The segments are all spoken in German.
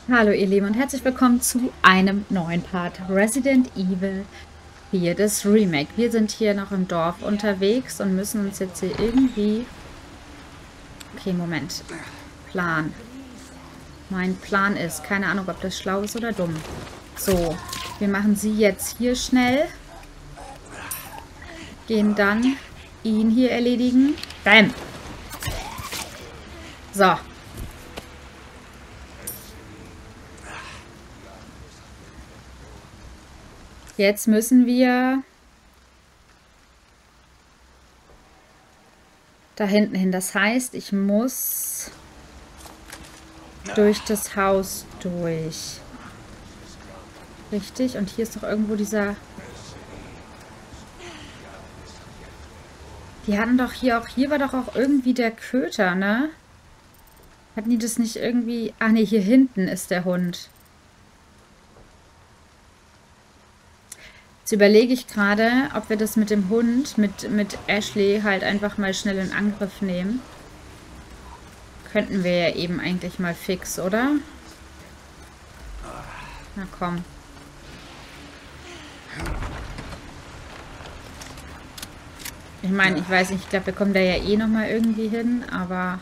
Hallo ihr Lieben und herzlich willkommen zu einem neuen Part Resident Evil 4, das Remake. Wir sind hier noch im Dorf unterwegs und müssen uns jetzt hier irgendwie... Okay, Moment. Plan. Mein Plan ist, keine Ahnung, ob das schlau ist oder dumm. So, wir machen sie jetzt hier schnell. Gehen dann ihn hier erledigen. Bam! So. Jetzt müssen wir da hinten hin. Das heißt, ich muss durch das Haus durch. Richtig? Und hier ist doch irgendwo dieser... Die hatten doch hier auch... Hier war doch auch irgendwie der Köter, ne? Hatten die das nicht irgendwie... Ach nee, hier hinten ist der Hund. Jetzt überlege ich gerade, ob wir das mit dem Hund, mit Ashley halt einfach mal schnell in Angriff nehmen. Könnten wir ja eben eigentlich mal fix, oder? Na komm. Ich meine, ich weiß nicht, ich glaube, wir kommen da ja eh nochmal irgendwie hin, aber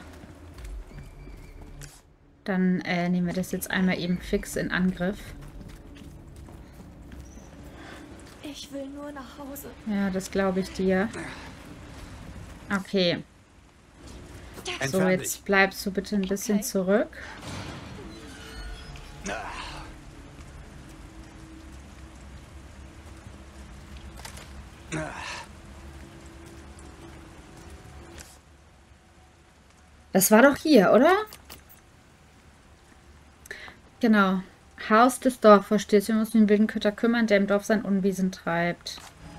dann nehmen wir das jetzt einmal eben fix in Angriff. Ich will nur nach Hause. Ja, das glaube ich dir. Okay. So, jetzt bleibst du bitte ein bisschen zurück. Das war doch hier, oder? Genau. Haus des Dorfvorstehers. Wir müssen den wilden Köter kümmern, der im Dorf sein Unwesen treibt.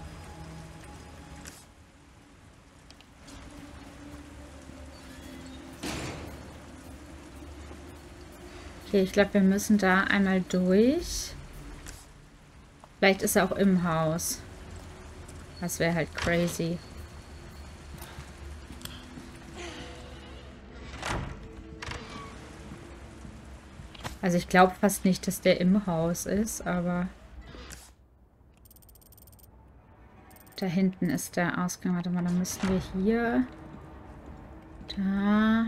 Okay, ich glaube, wir müssen da einmal durch. Vielleicht ist er auch im Haus. Das wäre halt crazy. Also ich glaube fast nicht, dass der im Haus ist, aber da hinten ist der Ausgang. Warte mal, dann müssten wir hier... Da...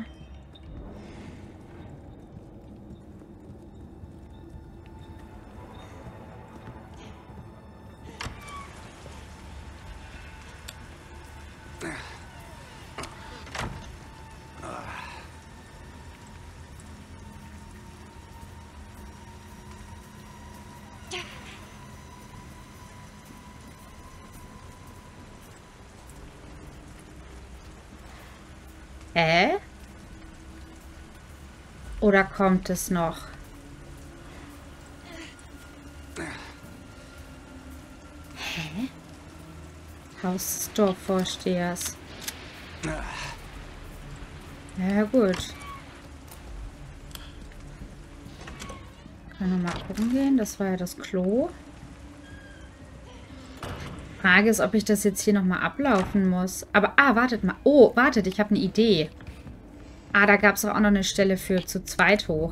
Hä? Oder kommt es noch? Hä? Haus des Dorfvorstehers. Ja, gut. Können wir mal gucken gehen. Das war ja das Klo. Frage ist, ob ich das jetzt hier nochmal ablaufen muss. Aber, wartet mal. Oh, wartet, ich habe eine Idee. Da gab es auch noch eine Stelle für zu zweit hoch.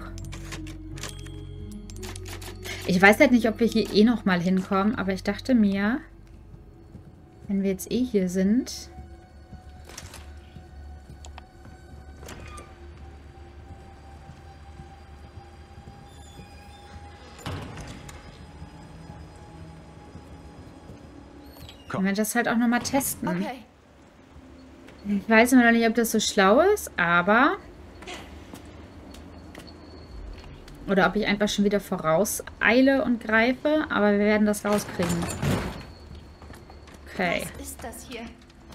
Ich weiß halt nicht, ob wir hier eh nochmal hinkommen, aber ich dachte mir, wenn wir jetzt eh hier sind... Können wir das halt auch nochmal testen. Okay. Ich weiß immer noch nicht, ob das so schlau ist, aber... Oder ob ich einfach schon wieder vorauseile und greife, aber wir werden das rauskriegen. Okay. Was ist das hier?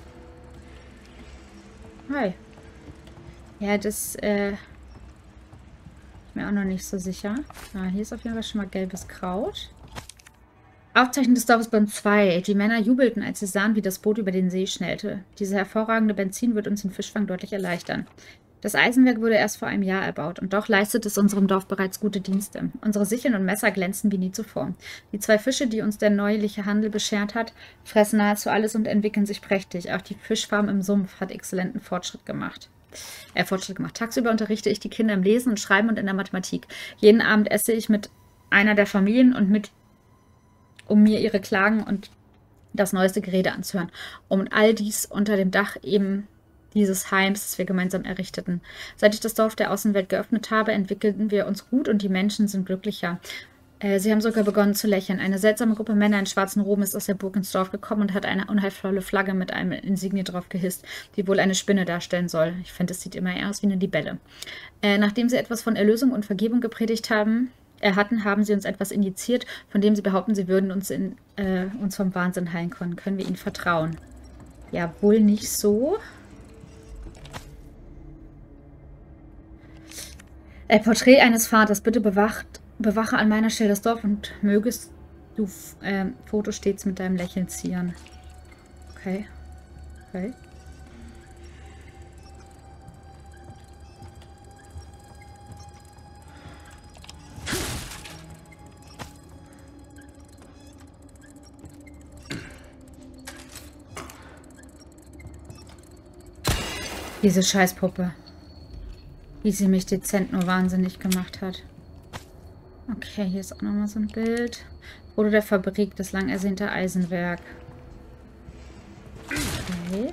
Hi. Ja, das ist mir auch noch nicht so sicher. Hier ist auf jeden Fall schon mal gelbes Kraut. Aufzeichnung des Dorfes Band 2. Die Männer jubelten, als sie sahen, wie das Boot über den See schnellte. Diese hervorragende Benzin wird uns den Fischfang deutlich erleichtern. Das Eisenwerk wurde erst vor einem Jahr erbaut und doch leistet es unserem Dorf bereits gute Dienste. Unsere Sicheln und Messer glänzen wie nie zuvor. Die 2 Fische, die uns der neuliche Handel beschert hat, fressen nahezu alles und entwickeln sich prächtig. Auch die Fischfarm im Sumpf hat exzellenten Fortschritt gemacht. Fortschritt gemacht. Tagsüber unterrichte ich die Kinder im Lesen und Schreiben und in der Mathematik. Jeden Abend esse ich mit einer der Familien und um mir ihre Klagen und das neueste Gerede anzuhören. Und all dies unter dem Dach eben dieses Heims, das wir gemeinsam errichteten. Seit ich das Dorf der Außenwelt geöffnet habe, entwickelten wir uns gut und die Menschen sind glücklicher. Sie haben sogar begonnen zu lächeln. Eine seltsame Gruppe Männer in schwarzen Roben ist aus der Burg ins Dorf gekommen und hat eine unheilvolle Flagge mit einem Insignie drauf gehisst, die wohl eine Spinne darstellen soll. Ich finde, es sieht immer eher aus wie eine Libelle. Nachdem sie etwas von Erlösung und Vergebung gepredigt haben sie uns etwas injiziert, von dem sie behaupten, sie würden uns vom Wahnsinn heilen können. Können wir ihnen vertrauen? Ja, wohl nicht so. Porträt eines Vaters. Bitte bewache an meiner Stelle das Dorf und mögest du Foto stets mit deinem Lächeln zieren. Okay. Okay. Diese Scheißpuppe. Wie sie mich dezent nur wahnsinnig gemacht hat. Okay, hier ist auch nochmal so ein Bild. Foto der Fabrik, das lang ersehnte Eisenwerk. Okay.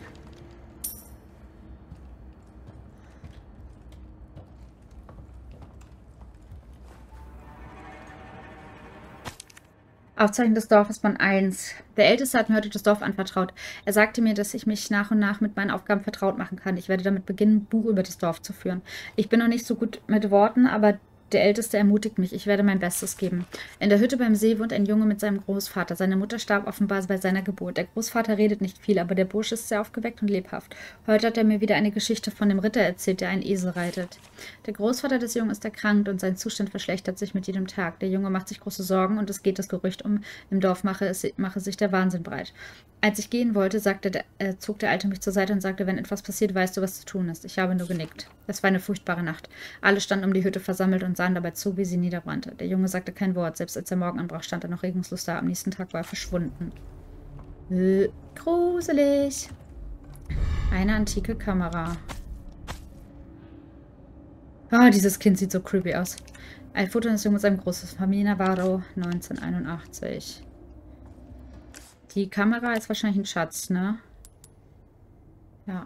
Aufzeichnung des Dorfes von 1. Der Älteste hat mir heute das Dorf anvertraut. Er sagte mir, dass ich mich nach und nach mit meinen Aufgaben vertraut machen kann. Ich werde damit beginnen, ein Buch über das Dorf zu führen. Ich bin noch nicht so gut mit Worten, aber der Älteste ermutigt mich. Ich werde mein Bestes geben. In der Hütte beim See wohnt ein Junge mit seinem Großvater. Seine Mutter starb offenbar bei seiner Geburt. Der Großvater redet nicht viel, aber der Bursche ist sehr aufgeweckt und lebhaft. Heute hat er mir wieder eine Geschichte von dem Ritter erzählt, der einen Esel reitet. Der Großvater des Jungen ist erkrankt und sein Zustand verschlechtert sich mit jedem Tag. Der Junge macht sich große Sorgen und es geht das Gerücht um, im Dorf mache sich der Wahnsinn breit. Als ich gehen wollte, zog der Alte mich zur Seite und sagte, wenn etwas passiert, weißt du, was zu tun ist. Ich habe nur genickt. Es war eine furchtbare Nacht. Alle standen um die Hütte versammelt und sahen dabei zu, wie sie niederbrannte. Der Junge sagte kein Wort. Selbst als der Morgen anbrach, stand er noch regungslos da. Am nächsten Tag war er verschwunden. Gruselig. Eine antike Kamera. Ah, dieses Kind sieht so creepy aus. Ein Foto des Jungen mit seinem großes Familie Navarro, 1981. Die Kamera ist wahrscheinlich ein Schatz, ne? Ja.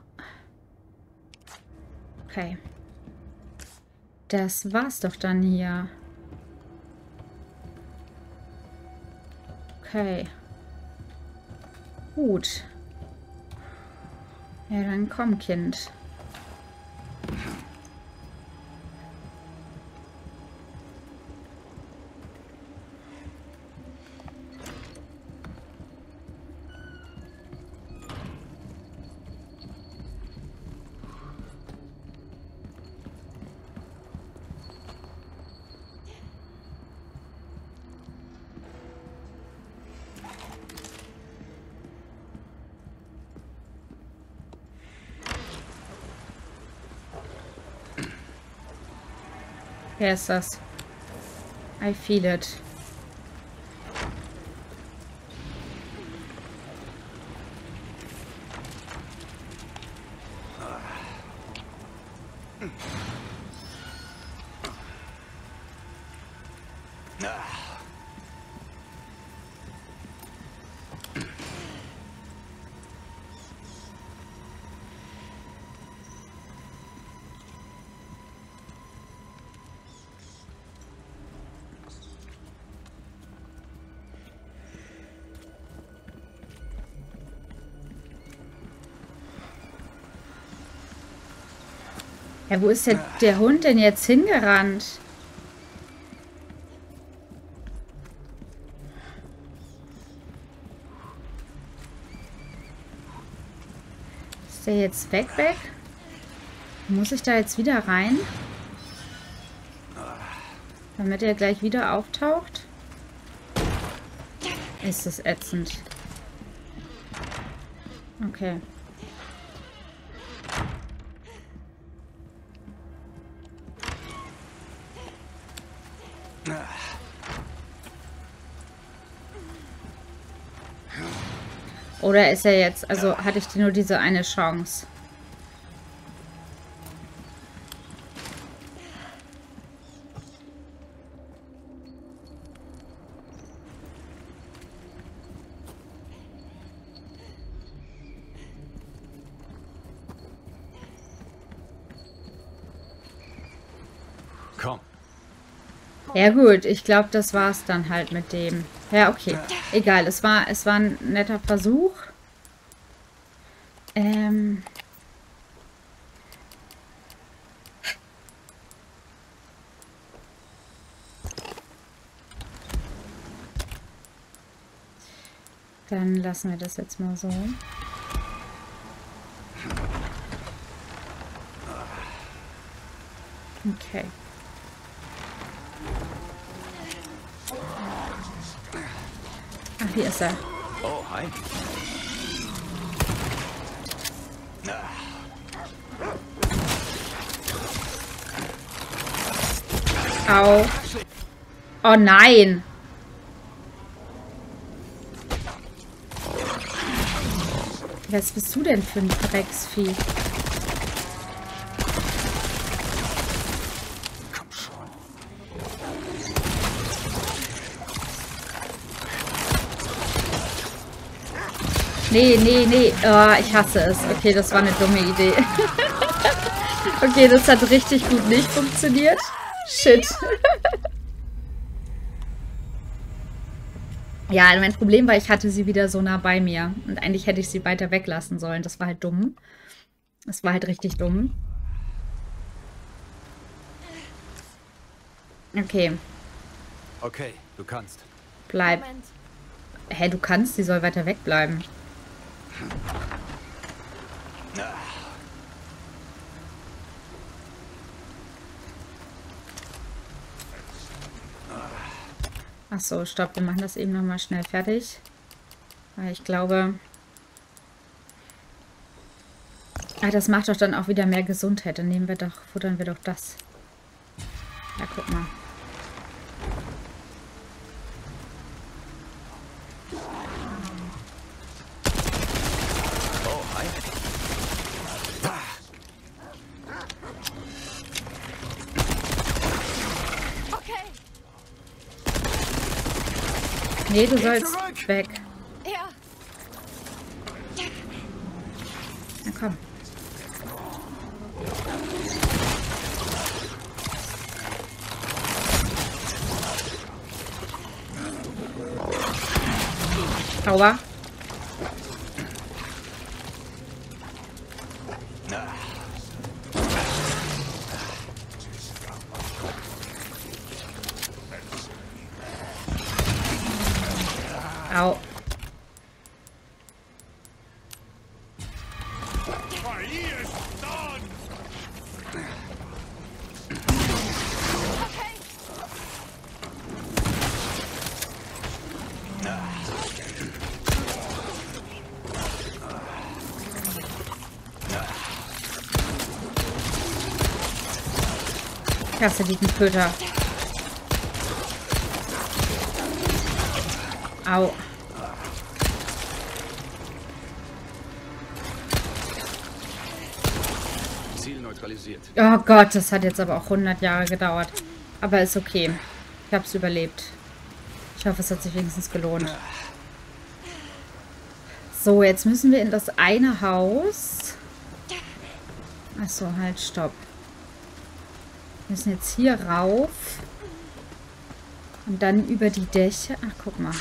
Okay. Das war's doch dann hier. Okay. Gut. Ja, dann komm, Kind. Wer ist das? I feel it. Ja, wo ist der Hund denn jetzt hingerannt? Ist der jetzt weg? Muss ich da jetzt wieder rein? Damit er gleich wieder auftaucht? Ist das ätzend. Okay. Oder ist er jetzt, also hatte ich nur diese eine Chance? Ja gut, ich glaube, das war's dann halt mit dem. Ja, okay. Egal, es war ein netter Versuch. Dann lassen wir das jetzt mal so. Okay. Ach, hier ist er. Oh, hi. Au. Oh nein. Was bist du denn für ein Drecksvieh? Komm schon. Nee, nee, nee. Oh, ich hasse es. Okay, das war eine dumme Idee. Okay, das hat richtig gut nicht funktioniert. Shit. Ja, mein Problem war, ich hatte sie wieder so nah bei mir. Und eigentlich hätte ich sie weiter weglassen sollen. Das war halt dumm. Das war halt richtig dumm. Okay. Okay, du kannst. Bleib. Moment. Hä, du kannst? Sie soll weiter wegbleiben. Ach so, stopp. Wir machen das eben nochmal schnell fertig. Weil ich glaube... Ah, das macht doch dann auch wieder mehr Gesundheit. Dann nehmen wir doch, futtern wir doch das. Ja, guck mal. Oh, hi. Okay. Nee, du sollst weg. Ja. Na komm. Aua. Au. Ich hasse diesen Köter. Au. Ziel neutralisiert. Oh Gott, das hat jetzt aber auch 100 Jahre gedauert. Aber ist okay. Ich habe es überlebt. Ich hoffe, es hat sich wenigstens gelohnt. So, jetzt müssen wir in das eine Haus. Achso, halt, stopp. Wir müssen jetzt hier rauf. Und dann über die Dächer. Ach, guck mal.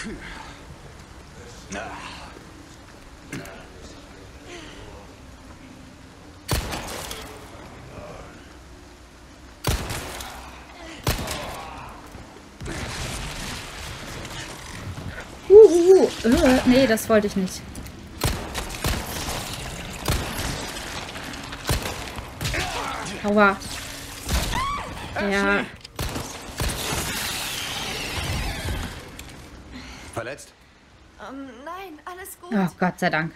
Nee, das wollte ich nicht. Aua. Ja. Verletzt? Nein, alles gut. Oh, Gott sei Dank.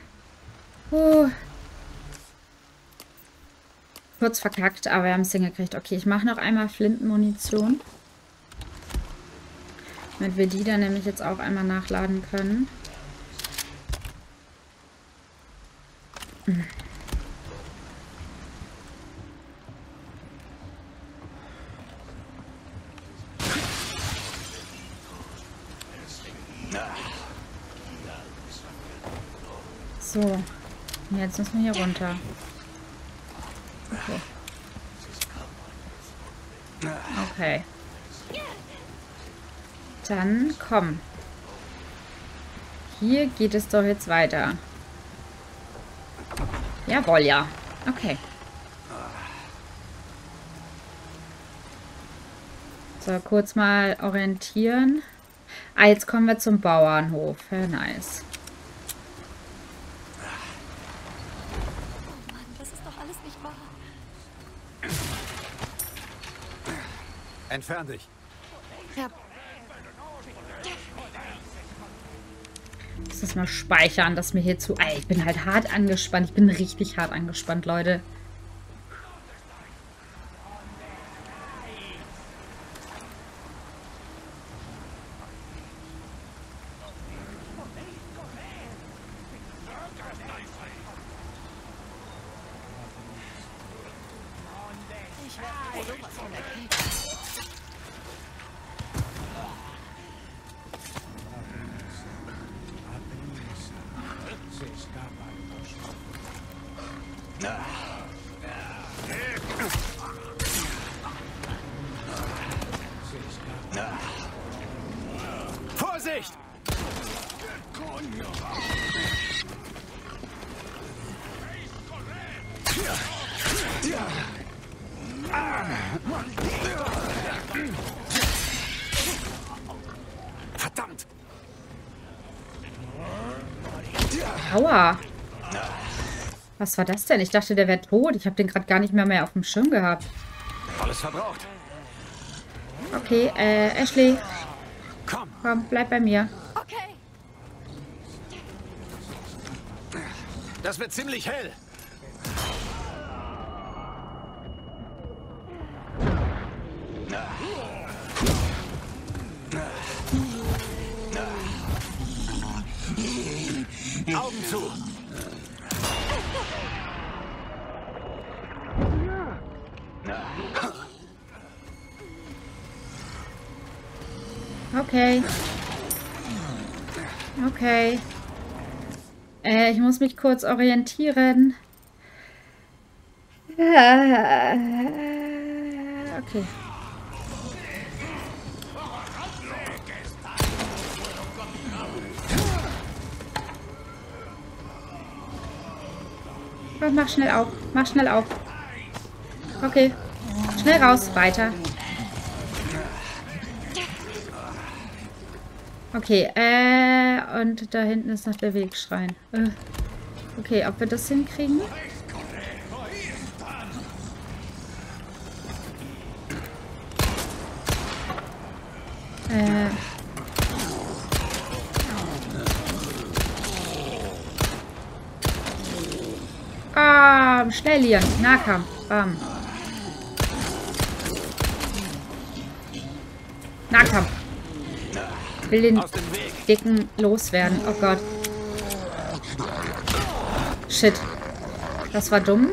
Kurz verkackt, aber wir haben es hingekriegt. Okay, ich mache noch einmal Flintenmunition. Damit wir die dann nämlich jetzt auch einmal nachladen können. So. Und jetzt müssen wir hier runter. Okay. Okay. Dann komm. Hier geht es doch jetzt weiter. Jawohl, ja. Okay. So, kurz mal orientieren. Ah, jetzt kommen wir zum Bauernhof. Ja, nice. Oh Mann, das ist doch alles nicht wahr. Entfern dich. Ja, Ich muss das mal speichern, dass mir hier zu... Ey, ich bin halt hart angespannt. Ich bin richtig hart angespannt, Leute. ich werde sowas von erkältet. Vorsicht! Verdammt! Aua. Was war das denn? Ich dachte, der wäre tot. Ich habe den gerade gar nicht mehr auf dem Schirm gehabt. Alles verbraucht. Okay, Ashley, Komm! komm, bleib bei mir. Okay. Das wird ziemlich hell. Augen zu. Okay. Okay. Ich muss mich kurz orientieren. Okay. Komm, mach schnell auf. Mach schnell auf. Okay. Schnell raus. Weiter. Okay, und da hinten ist noch der Wegschrein. Okay, ob wir das hinkriegen? Schnell hier. Nahkampf. Bam. Nahkampf. Ich will den Dicken loswerden. Oh Gott. Shit. Das war dumm.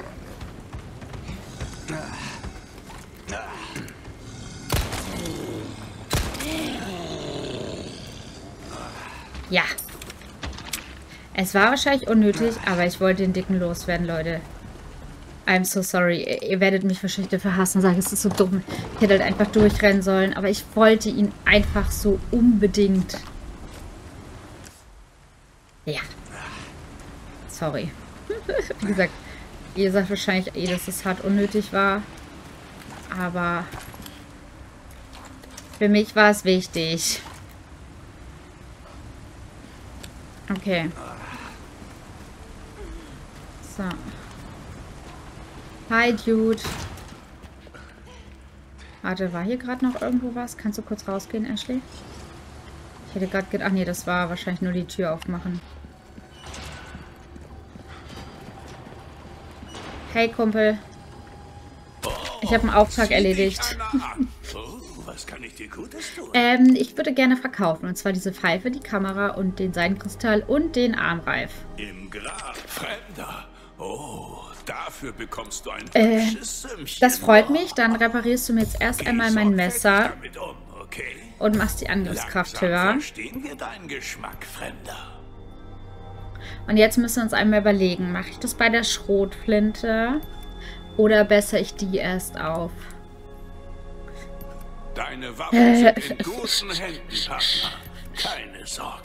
Ja. Es war wahrscheinlich unnötig, aber ich wollte den Dicken loswerden, Leute. I'm so sorry. Ihr werdet mich wahrscheinlich dafür hassen und sagen, es ist so dumm. Ich hätte halt einfach durchrennen sollen. Aber ich wollte ihn einfach so unbedingt. Ja. Sorry. Wie gesagt, ihr sagt wahrscheinlich dass es hart unnötig war. Aber für mich war es wichtig. Okay. So. Hi, Dude. Warte, war hier gerade noch irgendwo was? Kannst du kurz rausgehen, Ashley? Ich hätte gerade gedacht... Ach nee, das war wahrscheinlich nur die Tür aufmachen. Hey, Kumpel. Ich habe einen Auftrag erledigt. Was kann ich dir Gutes tun? Ich würde gerne verkaufen. Und zwar diese Pfeife, die Kamera und den Seidenkristall und den Armreif. Im Grab Fremder. Oh, dafür bekommst du ein frisches Sümmchen. Das freut mich. Dann reparierst du mir jetzt erst einmal mein Messer Damit um, okay? und machst die Angriffskraft Langsam höher. verstehen wir deinen Geschmack, Fremder. Und jetzt müssen wir uns einmal überlegen, mache ich das bei der Schrotflinte oder bessere ich die erst auf? Deine Waffen sind in guten Händen, Partner. Keine Sorge.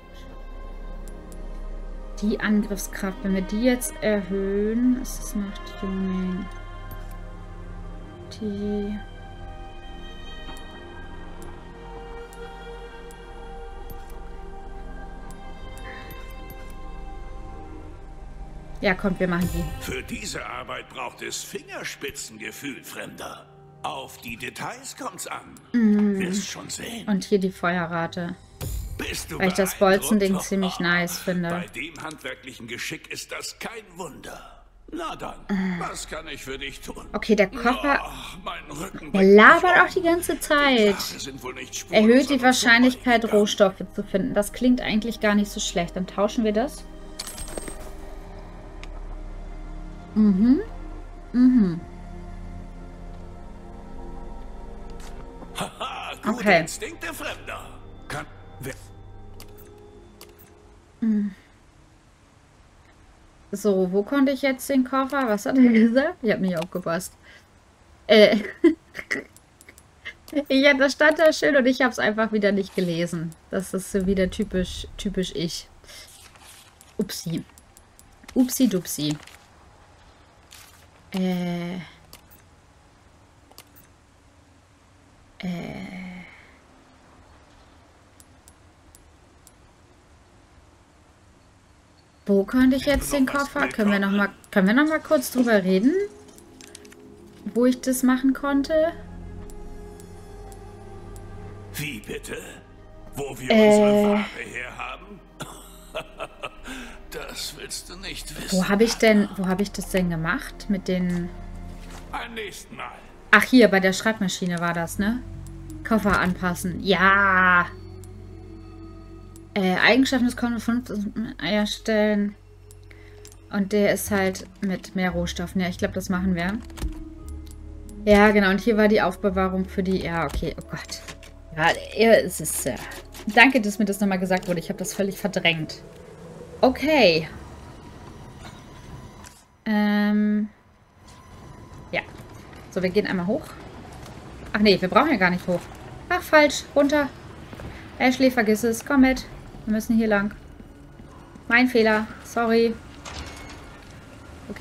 Die Angriffskraft, wenn wir die jetzt erhöhen, ist es noch Tuning. Die... Ja, kommt, wir machen die. Für diese Arbeit braucht es Fingerspitzengefühl, Fremder. Auf die Details kommt's an. Wirst schon sehen. Und hier die Feuerrate. Bist du Weil ich das beeindruckt? Bolzending ziemlich nice finde. Bei dem handwerklichen Geschick ist das kein Wunder. Na dann, was kann ich für dich tun? Okay, der Koffer... Ach, mein Rücken Er labert auch die ganze Zeit. sind wohl nicht Erhöht die spurlos Wahrscheinlichkeit, an uns Rohstoffe zu finden. Das klingt eigentlich gar nicht so schlecht. Dann tauschen wir das. Haha, gute Okay. Instinkte, Fremder. Kann... So, wo konnte ich jetzt den Koffer? Was hat er gesagt? Ich habe nicht aufgepasst. Ja, das stand da schön und ich habe es einfach wieder nicht gelesen. Das ist so wieder typisch ich. Upsi. Upsi dupsi. Wo könnte ich jetzt den Koffer? Können wir noch mal kurz drüber reden? Wo ich das machen konnte? Wie bitte? Wo wir unsere Ware herhaben? Das willst du nicht wissen. Wo habe ich das denn gemacht? Mit den... Beim nächsten Mal. Ach, hier, bei der Schreibmaschine war das, ne? Koffer anpassen. Ja! Eigenschaften des Koffers erstellen. Und der ist halt mit mehr Rohstoffen. Ja, ich glaube, das machen wir. Ja, genau. Und hier war die Aufbewahrung für die... Ja, okay. Oh Gott. Ja, es ist... Danke, dass mir das nochmal gesagt wurde. Ich habe das völlig verdrängt. Okay. Ja. So, wir gehen einmal hoch. Ach nee, wir brauchen ja gar nicht hoch. Ach, falsch. Runter. Ashley, vergiss es. Komm mit. Wir müssen hier lang. Mein Fehler. Sorry. Okay.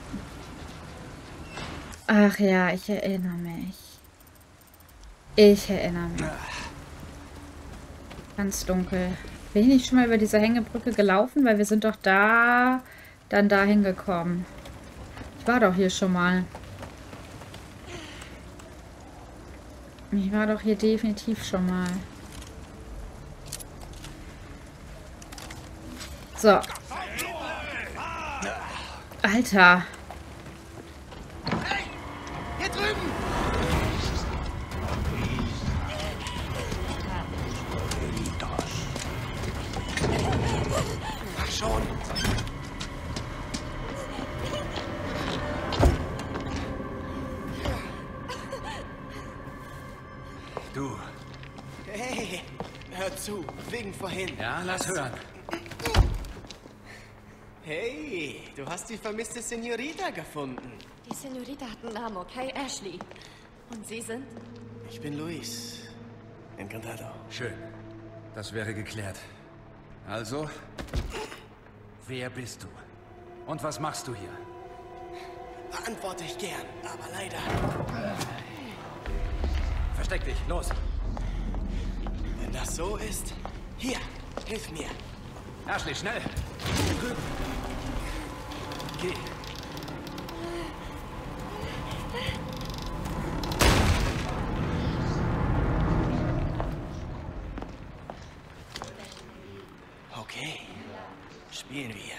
Ach ja, ich erinnere mich. Ganz dunkel. Bin ich nicht schon mal über diese Hängebrücke gelaufen? Weil wir sind doch da, dann dahin gekommen. Ich war doch hier schon mal. Ich war doch hier definitiv schon mal. So. Alter. Hier drüben! Ach schon! Du. Hey, hör zu, wegen vorhin. Ja, lass hören. Hey, du hast die vermisste Senorita gefunden. Die Senorita hat einen Namen, okay? Ashley. Und Sie sind? Ich bin Luis. Encantado. Schön. Das wäre geklärt. Also, wer bist du? Und was machst du hier? Beantworte ich gern, aber leider. Versteck dich, los. Wenn das so ist, hier, hilf mir. Ashley, schnell. Hier drüben. Geh. Okay, spielen wir.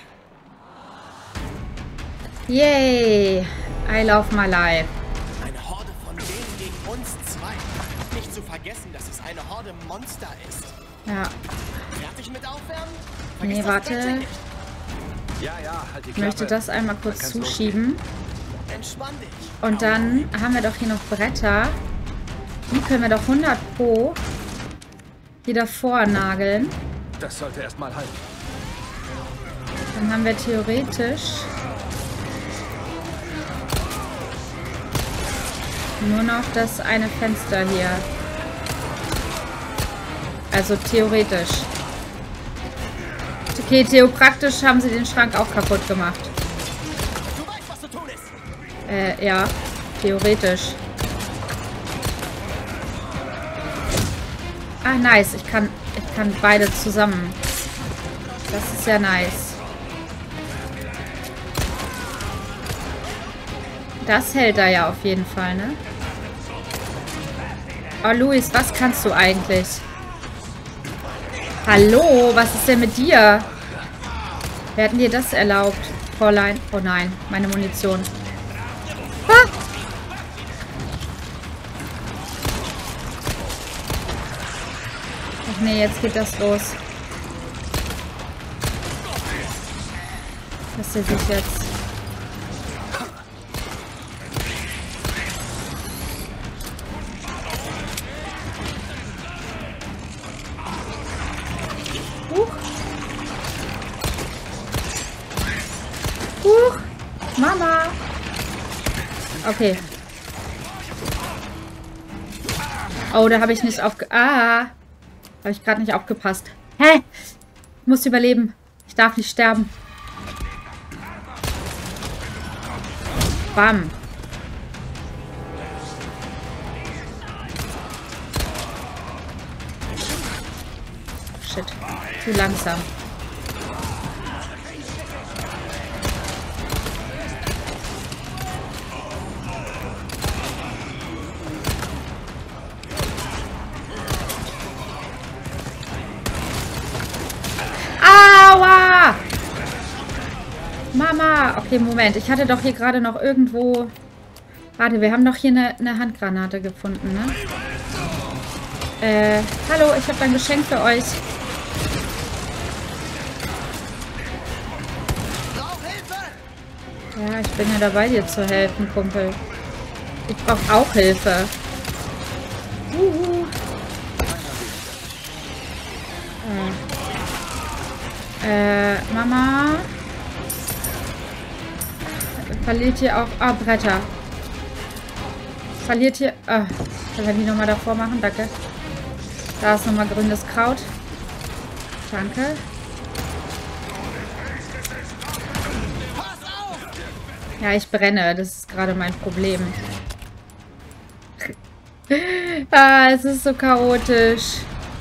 Yay. I love my life. Eine Horde von denen gegen uns zwei. Nicht zu vergessen, dass es eine Horde Monster ist. Ja. Fertig mit Aufwärmen? Nee, das warte. Bett nicht. Ja, halt die Ich Klappe. möchte das einmal kurz Dann kann's zuschieben. Entspann dich. Und dann haben wir doch hier noch Bretter. Die können wir doch 100 Pro hier davor nageln. losgehen. Das sollte erstmal halten. Dann haben wir theoretisch Nur noch das eine Fenster hier. Also theoretisch. Okay, theopraktisch haben sie den Schrank auch kaputt gemacht. Du weißt, was zu tun ist. Ja. Theoretisch. Ah, nice. Ich kann beide zusammen. Das ist ja nice. Das hält er ja auf jeden Fall, ne? Oh, Luis, was kannst du eigentlich? Hallo, was ist denn mit dir? Wer hat denn dir das erlaubt, Fräulein? Oh nein, meine Munition. Ah! Ach nee, jetzt geht das los. Was ist sich jetzt? Mama! Okay. Oh, da habe ich nicht habe ich gerade nicht aufgepasst. Hä? Ich muss überleben. Ich darf nicht sterben. Bam. Shit. Zu langsam. Aua! Mama! Okay, Moment. Ich hatte doch hier gerade noch irgendwo... Warte, wir haben doch hier eine Handgranate gefunden, ne? Hallo, ich habe ein Geschenk für euch. Ja, ich bin ja dabei, dir zu helfen, Kumpel. Ich brauche auch Hilfe. Mama. Verliert hier auch... Ah, Bretter. Verliert hier... Ah, können wir die nochmal davor machen? Danke. Da ist nochmal grünes Kraut. Danke. Ja, ich brenne. Das ist gerade mein Problem. Ah, es ist so chaotisch.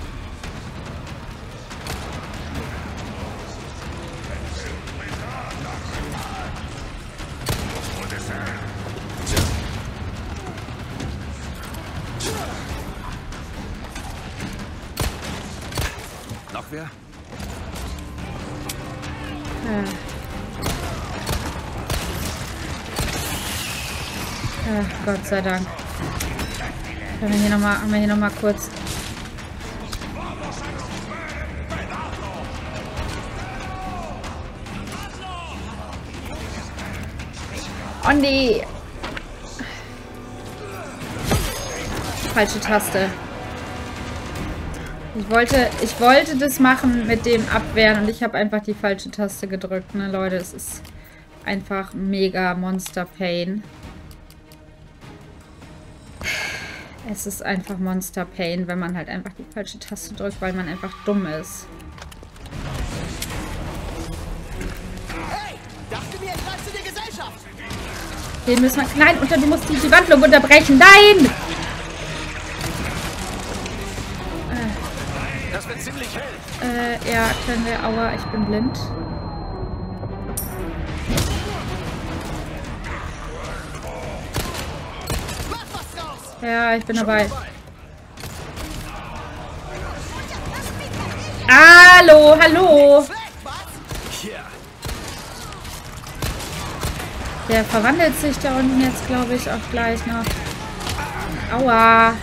Noch wer? Ach, Gott sei Dank. Haben wir hier noch mal kurz... Oh nee! Falsche Taste. Ich wollte das machen mit dem Abwehren und ich habe einfach die falsche Taste gedrückt, ne, Leute. Es ist einfach mega Monster Pain. Es ist einfach Monster Pain, wenn man halt einfach die falsche Taste drückt, weil man einfach dumm ist. Hey, dachte mir, greifst du die Gesellschaft? Den müssen wir... Nein, du musst die Wandlung unterbrechen. Nein! Das wird ziemlich hell. Ja, können wir... Aua, ich bin blind. Mach was raus! Ja, ich bin dabei. Hallo, hallo! Der verwandelt sich da unten jetzt, glaube ich, auch gleich noch. Aua!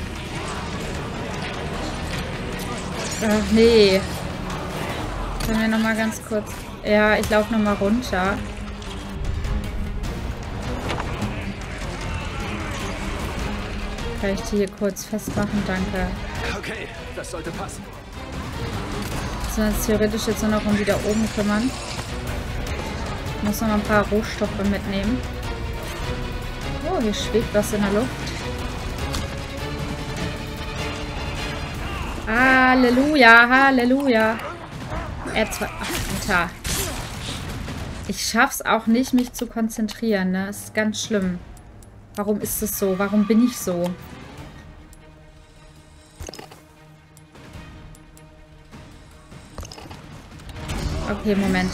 Ach, nee. Können wir nochmal ganz kurz... Ja, ich laufe nochmal runter. Kann ich die hier kurz festmachen? Danke. Okay, das sollte passen. Müssen wir uns theoretisch jetzt nur noch um die da oben kümmern. Ich muss noch mal ein paar Rohstoffe mitnehmen. Oh, hier schwebt was in der Luft. Halleluja, Halleluja. R2. Ach, Alter. Ich schaff's auch nicht, mich zu konzentrieren, ne? Das ist ganz schlimm. Warum ist es so? Warum bin ich so? Okay, Moment.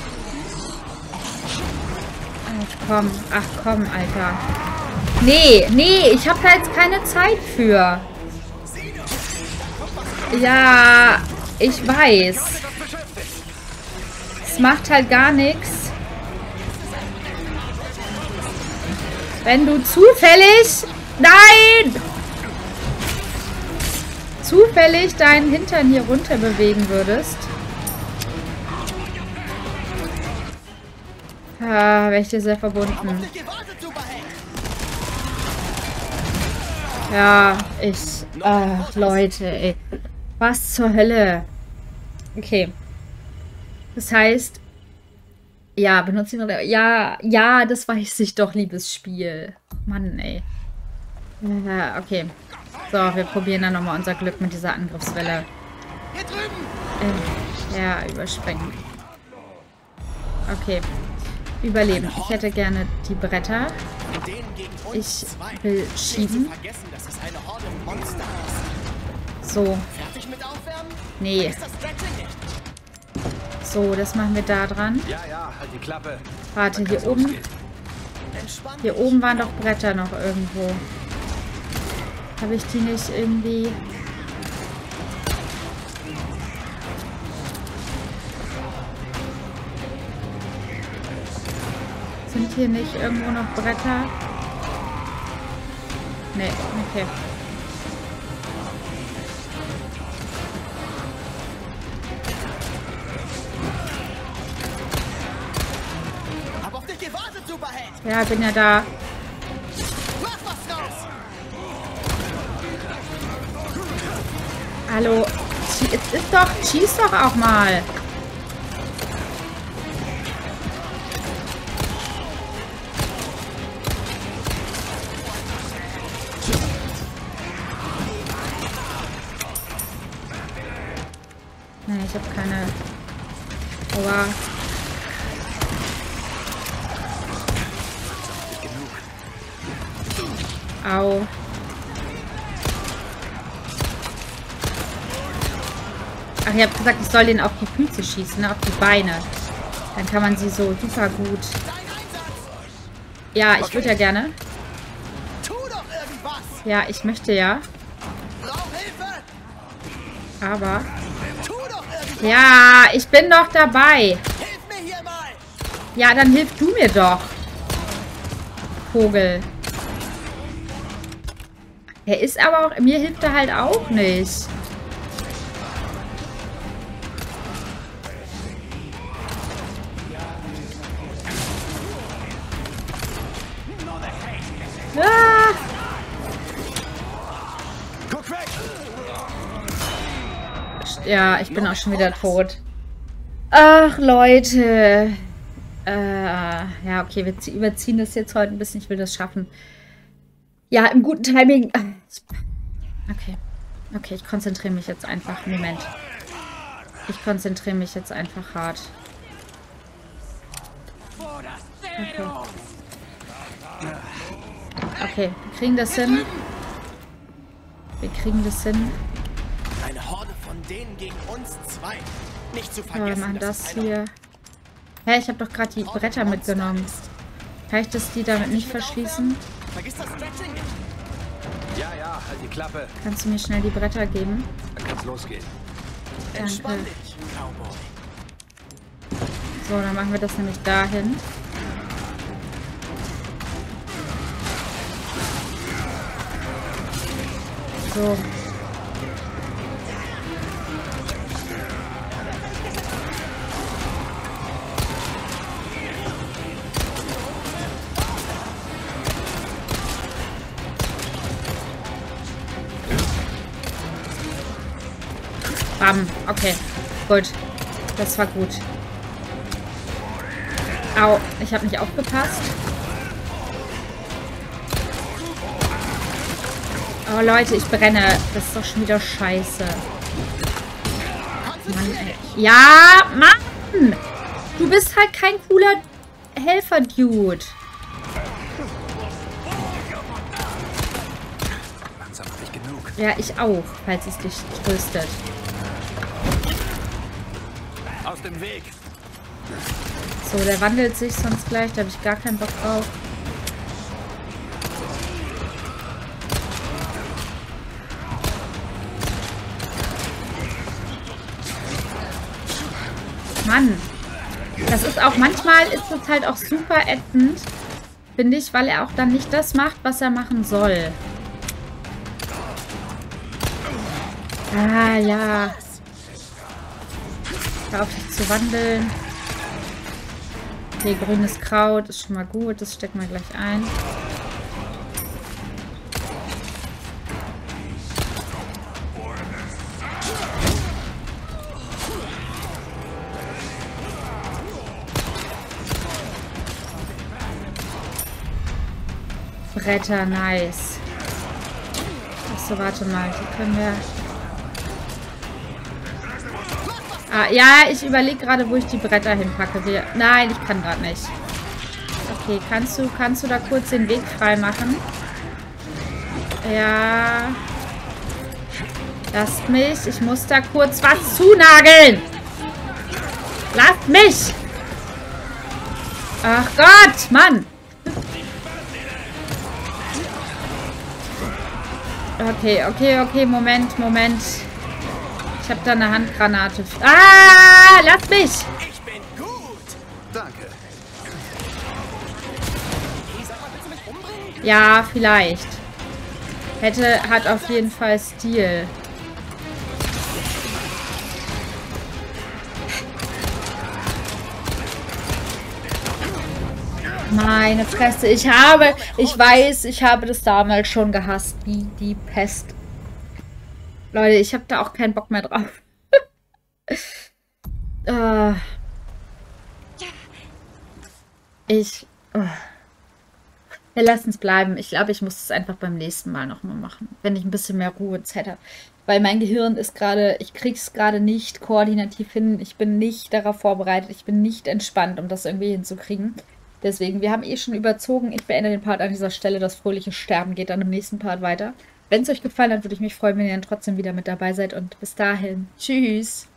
Ach komm, Alter. Nee, ich habe da jetzt keine Zeit für. Ja, ich weiß. Es macht halt gar nichts. Wenn du zufällig... Nein! Zufällig deinen Hintern hier runter bewegen würdest. Ah, wäre ich dir sehr verbunden. Ja, ach, Leute, ey. Was zur Hölle? Okay. Das heißt... Ja, benutzen wir... Ja, das weiß ich doch, liebes Spiel. Mann, ey. Okay. So, wir probieren dann nochmal unser Glück mit dieser Angriffswelle. Hier drüben! Ja, überspringen. Okay. Überleben. Ich hätte gerne die Bretter. Ich will schieben. So. Nee. So, das machen wir da dran. Ja, halt die Klappe. Warte, hier oben. Hier oben waren doch Bretter noch irgendwo. Habe ich die nicht irgendwie... Sind hier nicht irgendwo noch Bretter? Nee, okay. Hab auf dich gewartet, Superheld! Ja, bin ja da. Mach was raus! Hallo. Schieß doch auch mal. Nee, ich habe keine... Aua. Au. Ach, ihr habt gesagt, ich soll den auf die Füße schießen, ne? Auf die Beine. Dann kann man sie so super gut... Ja, ich würde ja gerne. Tu doch irgendwas! Ja, ich möchte ja. Brauch Hilfe! Aber... Tu doch irgendwas! Ja, ich bin doch dabei. Hilf mir hier mal! Ja, dann hilf du mir doch. Vogel. Er ist aber auch... Mir hilft er halt auch nicht. Ah! Guck weg! Ja, ich bin auch schon wieder tot. Ach, Leute. Ja, okay, wir überziehen das jetzt heute ein bisschen. Ich will das schaffen. Ja, im guten Timing. Okay. Okay, ich konzentriere mich jetzt einfach. Moment. Ich konzentriere mich jetzt einfach hart. Okay. Okay, wir kriegen das hin. Wir kriegen das hin. Eine Horde von denen gegen uns zwei. Nicht zu Ja, wir vergessen, machen dass das es eine hier. Hä, ich habe doch gerade die Bretter mitgenommen. Kann ich das die damit nicht verschließen? Vergiss das Stretching nicht. Ja, halt die Klappe. Kannst du mir schnell die Bretter geben? Dann kann's losgehen. Entspann Danke. dich, Cowboy. So, dann machen wir das nämlich dahin. So. Bam. Okay. Gut. Das war gut. Au. Ich habe nicht aufgepasst. Oh, Leute, ich brenne. Das ist doch schon wieder scheiße. Mann, ey. Ja, Mann! Du bist halt kein cooler Helfer-Dude. Langsam habe ich genug. Ja, ich auch, falls es dich tröstet. Aus dem Weg. So, der wandelt sich sonst gleich. Da habe ich gar keinen Bock drauf. Mann. Das ist auch, manchmal ist es halt auch super ätzend, finde ich, weil er auch dann nicht das macht, was er machen soll. Ah, ja. Hör auf, dich zu wandeln. Okay, grünes Kraut ist schon mal gut. Das stecken wir gleich ein. Bretter, nice. Achso, warte mal. Die können wir... Ah, ja, ich überlege gerade, wo ich die Bretter hinpacke. Nein, ich kann gerade nicht. Okay, kannst du da kurz den Weg frei machen? Ja. Lasst mich. Ich muss da kurz was zunageln. Lasst mich. Ach Gott, Mann. Okay, Moment. Ich habe da eine Handgranate. Ah, lass mich! Ich bin gut! Danke. Willst du mich umbringen? Ja, vielleicht. Hat auf jeden Fall Stil. Meine Fresse, ich weiß, ich habe das damals schon gehasst, wie die Pest. Leute, ich habe da auch keinen Bock mehr drauf. Wir lassen es bleiben. Ich glaube, ich muss es einfach beim nächsten Mal nochmal machen, wenn ich ein bisschen mehr Ruhe und Zeit habe. Weil mein Gehirn ist gerade, ich kriege es gerade nicht koordinativ hin. Ich bin nicht darauf vorbereitet. Ich bin nicht entspannt, um das irgendwie hinzukriegen. Deswegen, wir haben eh schon überzogen. Ich beende den Part an dieser Stelle. Das fröhliche Sterben geht dann im nächsten Part weiter. Wenn es euch gefallen hat, würde ich mich freuen, wenn ihr dann trotzdem wieder mit dabei seid. Und bis dahin, tschüss.